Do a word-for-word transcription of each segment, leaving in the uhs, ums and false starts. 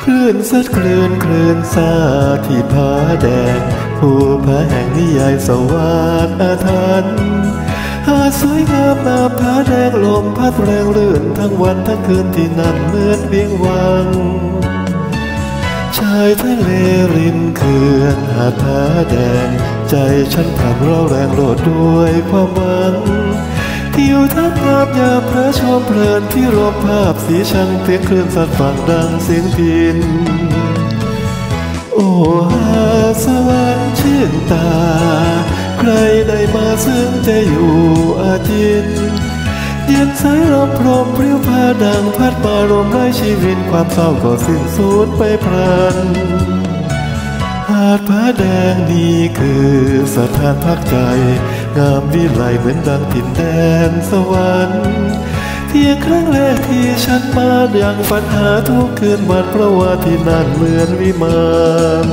ลื่นซัดคลื่นคลื่นซาที่ผาแดงภูผาแห่งนิยายสวาสอาถรรพ์หาดสวยงามนาผาแดงลมพัดแรงลื่นทั้งวันทั้งคืนที่นั่นเหมือนเวียงวังชายทะเลริมเขื่อนหาดผาแดงใจฉันผ่านเราแรงโลดด้วยความหวังทิวทัศน์งามยามพระชมเพลินที่รวมภาพสีชังเสียงคลื่นสัดฝั่งดังเสียงพินโอ้หาสวรรค์ชื่นตาใครได้มาซึ่งจะอยู่อาทิตย์เย็นสายลมพรมพริ้วพาดังพัดมารวมไร้ชีวิตความเศร้าก็สิ้นสูญไปพลันหาดผาแดงนี้คือสถานพักใจงามวิไลเหมือนดังถิ่นแดนสวรรค์เพียงครั้งแรกที่ฉันมาอย่างฝันหาทุกคืนวันเพราะว่าที่นั่นเหมือนวิมาน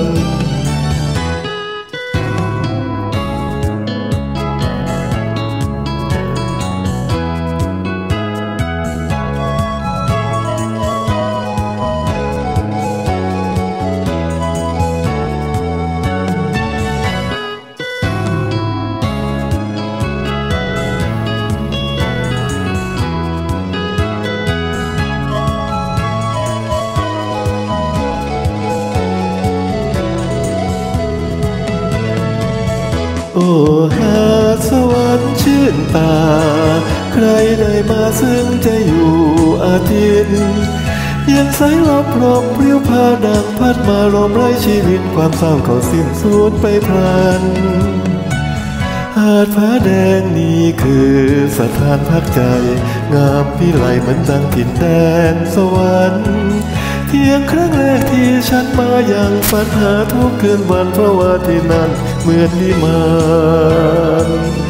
โอ้หาดสวรรค์ชื่นตาใครได้มาซึ่งจะอยู่อาทิตย์เย็นสายลมพรมพริ้วพาดังพัดมาลมไร้ชีวิตความเศร้าก็สิ้นสูญไปพลันหาดผาแดงนี้คือสถานพักใจงามพิไลเหมือนดังถิ่นแดนสวรรค์เพียงครั้งแรกที่ฉันมาอย่างฝันหาทุกคืนวันเพราะว่าที่นั่นเหมือนนิมาน